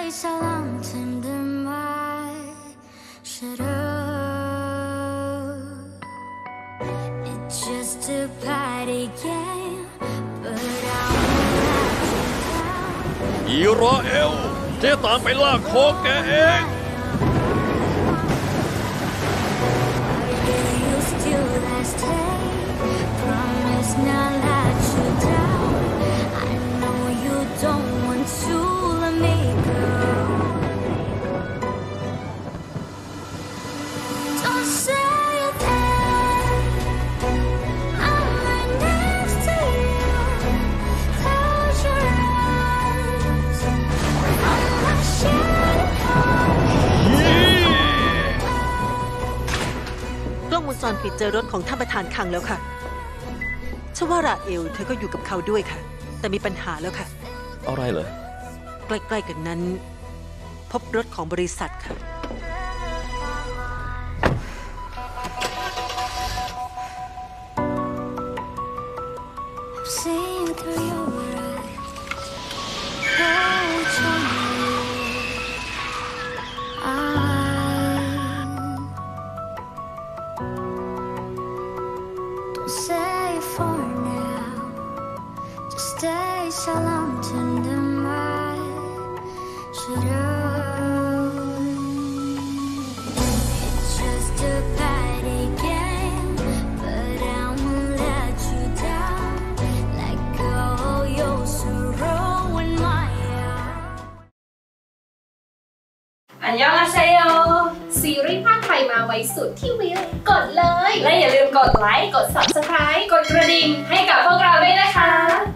อิราเอลจะตามไปลากคอแกเองวงจรปิดเจอรถของท่านประธานคังแล้วค่ะเชื่อว่าราเอลเธอก็อยู่กับเขาด้วยค่ะแต่มีปัญหาแล้วค่ะอะไรเหรอใกล้ๆกันนั้นพบรถของบริษัทค่ะ Say for now, just stay so long to my shadow. It's just a party game, but I won't let you down. Let go your sorrow in my arms. อันยองอาเซโยซีรีส์ภาคไทยมาไว้สุดที่วิวกดเลยและอย่าลืมกดไลค์กด Subscribe กดกระดิ่งให้กับพวกเราด้วยนะคะ